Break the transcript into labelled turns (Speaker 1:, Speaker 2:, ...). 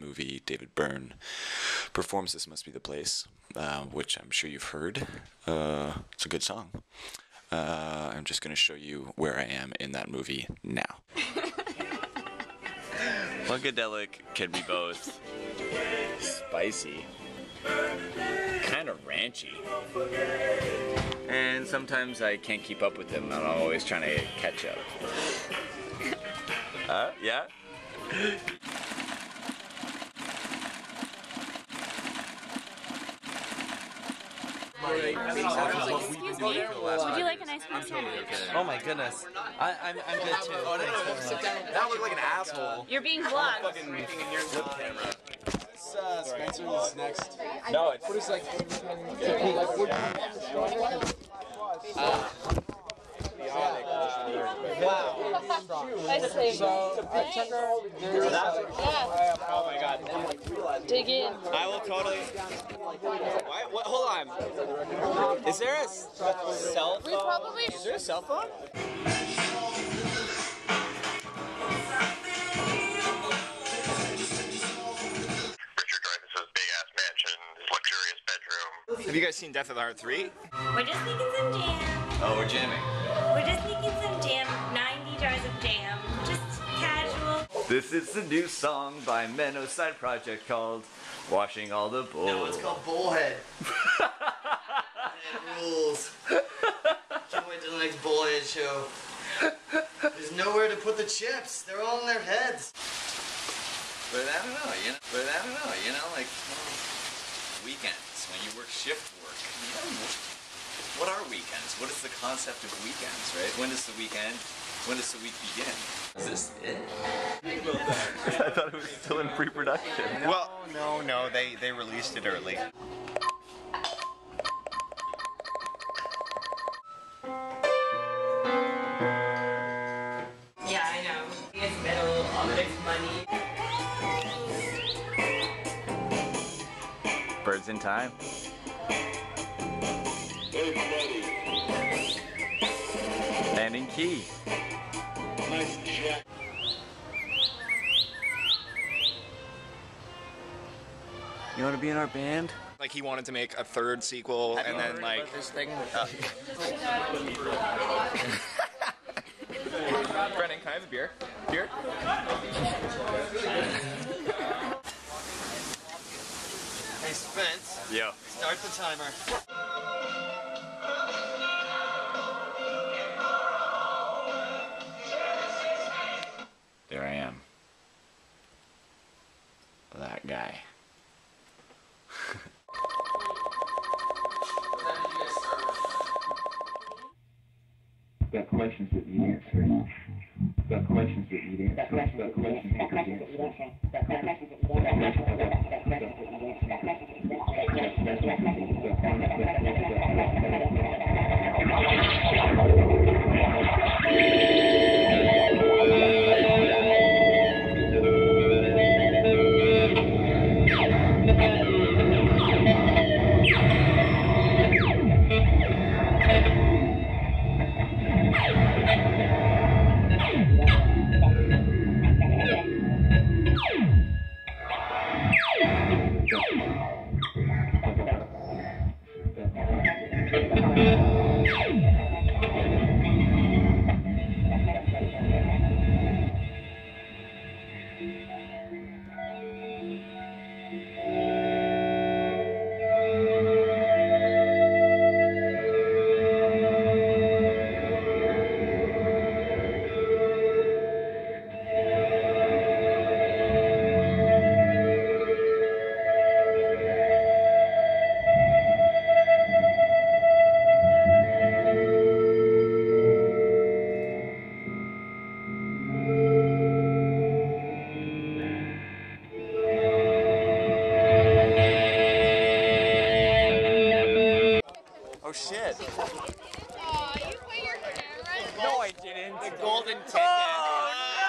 Speaker 1: movie, David Byrne performs This Must Be the Place, which I'm sure you've heard. It's a good song. I'm just going to show you where I am in that movie now. Funkadelic can be both spicy, kind of ranchy, and sometimes I can't keep up with them and I'm always trying to catch up. Yeah?
Speaker 2: Excuse me, would you like an ice cream sandwich?
Speaker 3: Oh my goodness. I'm good too.
Speaker 4: Oh, no, sit down. That looked like an asshole.
Speaker 2: You're being vlogged.
Speaker 4: Fucking making in your flip camera.
Speaker 5: Spencer is next.
Speaker 1: No, it's...
Speaker 5: What is like...
Speaker 2: Wow. Nice thing.
Speaker 4: Oh my god.
Speaker 2: Dig in.
Speaker 4: I will totally... What? Hold on. Is there a cell phone? Is there a cell phone? Have you guys seen Death of the Heart 3?
Speaker 6: We're just making some jam.
Speaker 1: Oh, we're jamming.
Speaker 6: We're just making some jam. 90 jars of jam. Just casual.
Speaker 1: This is the new song by Menno's side project called Washing All the Bulls.
Speaker 3: No, it's called Bullhead. It rules. Can't wait till the next Bullhead show. There's nowhere to put the chips. They're all in their heads.
Speaker 1: But I don't know, you know, like weekends, when you work shift work, you know, what are weekends? What is the concept of weekends, right? When does the week end? When does the week begin? Is this it? I thought it was still in pre-production.
Speaker 4: Well, no, they released it early.
Speaker 6: Yeah, I know. It's metal, all of it's money.
Speaker 1: Birds in time. And in key.
Speaker 5: Nice jack.
Speaker 1: You want to be in our band?
Speaker 4: Like he wanted to make a third sequel, and then like
Speaker 3: This thing.
Speaker 4: Brennan, can I have a beer? Beer?
Speaker 3: Hey Spence,
Speaker 1: Yeah.
Speaker 3: start the timer.
Speaker 1: There I am. That guy.
Speaker 7: Got questions that you answer. Got questions that you answer. Got questions that you answer. Got questions that you answer. Got questions that you
Speaker 4: shit.
Speaker 2: Aw, you put your camera.
Speaker 4: No, I didn't. The golden ticket. Oh,